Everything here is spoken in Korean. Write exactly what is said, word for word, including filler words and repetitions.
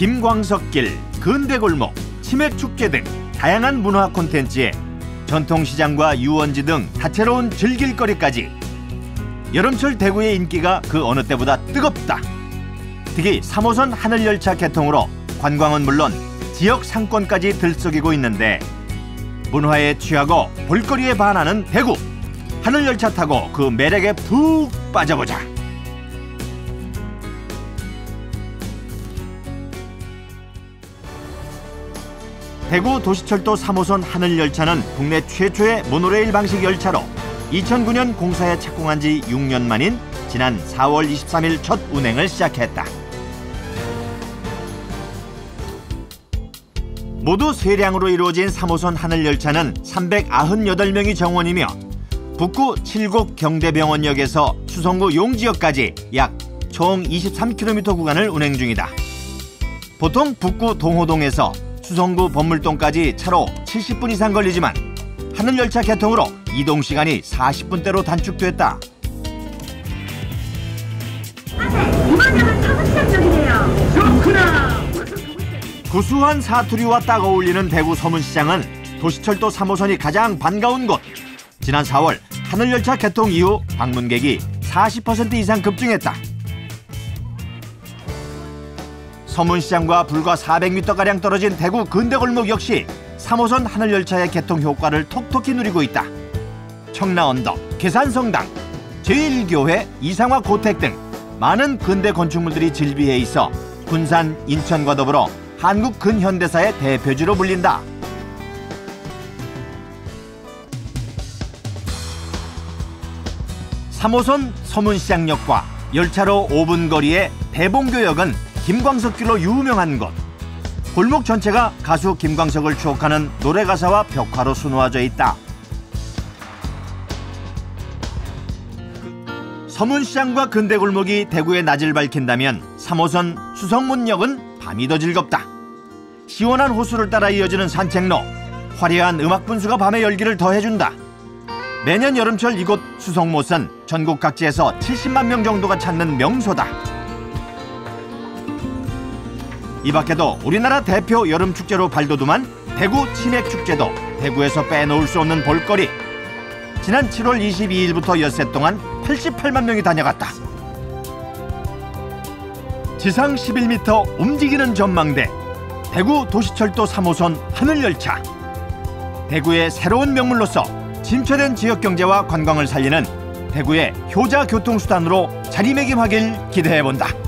김광석길, 근대골목, 치맥축제 등 다양한 문화 콘텐츠에 전통시장과 유원지 등 다채로운 즐길거리까지 여름철 대구의 인기가 그 어느 때보다 뜨겁다. 특히 삼 호선 하늘열차 개통으로 관광은 물론 지역 상권까지 들썩이고 있는데 문화에 취하고 볼거리에 반하는 대구. 하늘열차 타고 그 매력에 푹 빠져보자. 대구 도시철도 삼 호선 하늘열차는 국내 최초의 모노레일 방식 열차로 이천구 년 공사에 착공한 지 육 년 만인 지난 사월 이십삼일 첫 운행을 시작했다. 모두 세량으로 이루어진 삼 호선 하늘열차는 삼백구십팔 명이 정원이며 북구 칠곡 경대병원역에서 수성구 용지역까지 약 총 이십삼 킬로미터 구간을 운행 중이다. 보통 북구 동호동에서 수성구 범물동까지 차로 칠십 분 이상 걸리지만 하늘열차 개통으로 이동 시간이 사십 분대로 단축됐다. 구수한 사투리와 딱 어울리는 대구 서문시장은 도시철도 삼 호선이 가장 반가운 곳. 지난 사월 하늘열차 개통 이후 방문객이 사십 퍼센트 이상 급증했다. 서문시장과 불과 사백 미터가량 떨어진 대구 근대골목 역시 삼 호선 하늘열차의 개통 효과를 톡톡히 누리고 있다. 청라언덕, 계산성당, 제일교회, 이상화 고택 등 많은 근대 건축물들이 즐비해 있어 군산, 인천과 더불어 한국 근현대사의 대표지로 불린다. 삼 호선 서문시장역과 열차로 오 분 거리의 대봉교역은 김광석길로 유명한 곳. 골목 전체가 가수 김광석을 추억하는 노래가사와 벽화로 수놓아져 있다. 서문시장과 근대골목이 대구의 낮을 밝힌다면 삼 호선 수성문역은 밤이 더 즐겁다. 시원한 호수를 따라 이어지는 산책로, 화려한 음악 분수가 밤의 열기를 더해준다. 매년 여름철 이곳 수성못은 전국 각지에서 칠십만 명 정도가 찾는 명소다. 이 밖에도 우리나라 대표 여름축제로 발돋움한 대구 치맥축제도 대구에서 빼놓을 수 없는 볼거리. 지난 칠월 이십이일부터 엿새 동안 팔십팔만 명이 다녀갔다. 지상 십일 미터 움직이는 전망대, 대구 도시철도 삼 호선 하늘열차. 대구의 새로운 명물로서 침체된 지역경제와 관광을 살리는 대구의 효자 교통수단으로 자리매김하길 기대해본다.